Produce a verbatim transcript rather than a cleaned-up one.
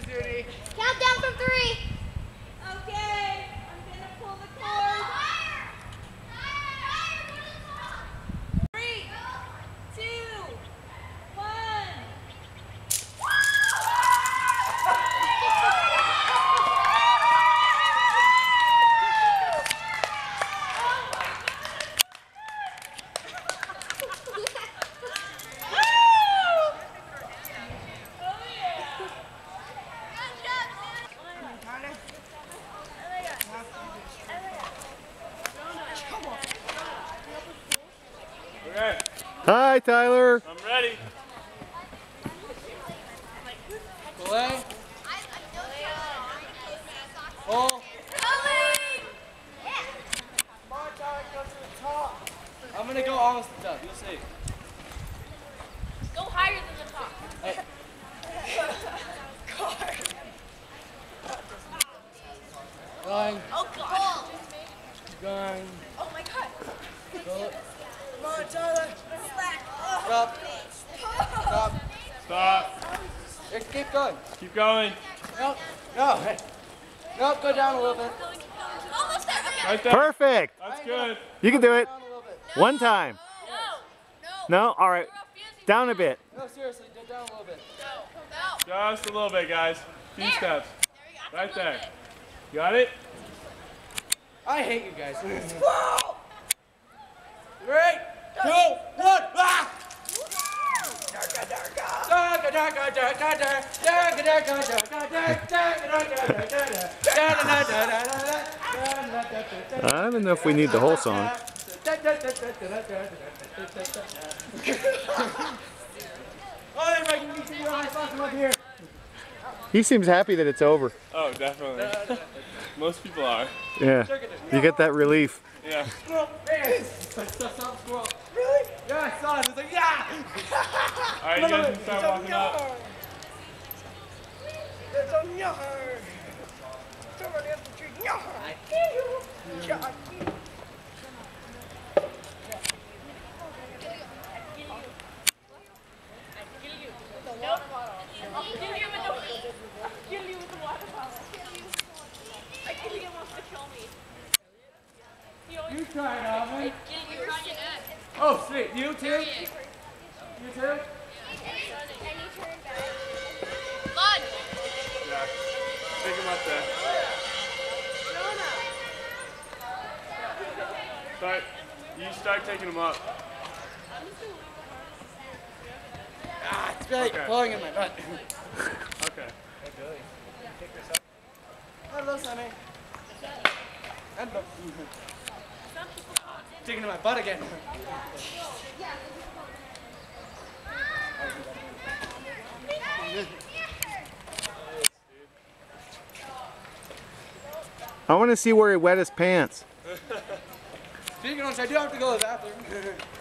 Judy. Count down from three. Okay, I'm gonna pull the cord. Three, two, one. Okay. Hi, Tyler. I'm ready. Play. Pull. I'm gonna go almost to the top. You'll see. Go higher than the top. Hey. Going. Oh God. Going. Oh my God. Go. Come on, Tyler. Slack. Stop. Stop. Stop. Here, keep going. Keep going. No. No. Hey. Nope. Go down a little bit. Almost there. Okay. Right there. Perfect. That's good. You can do it. Down a little bit. One time. No. No? All right. Down a bit. No, seriously. Go down a little bit. No. No. Just a little bit, guys. Few There. steps. There we go. Right there. Got it? I hate you guys. Three, two, one. Ah! Darka, darka. Darka, darka, darka, darka. Darka, darka, darka, darka. I don't know if we need the whole song. Oh, if I can get you eyes off from up here. He seems happy that it's over. Oh, definitely. Most people are. Yeah. You get that relief. Yeah. Squirrel, man. Stop, squirrel. Really? Yeah, I saw it. It's like, yeah. All right, you guys can start walking up. There's a yard. Somebody up the tree. Yard. I hear you. Yard. You try it, Alvin. Oh, sweet. You too? You too? Blood. Yeah. Take him up there. Start. You start taking him up. Ah, it's really Okay. blowing in my butt. Okay. Hello, Sonny. Hello. Sticking to my butt again. I want to see where he wet his pants. Speaking of which, I do have to go to the bathroom.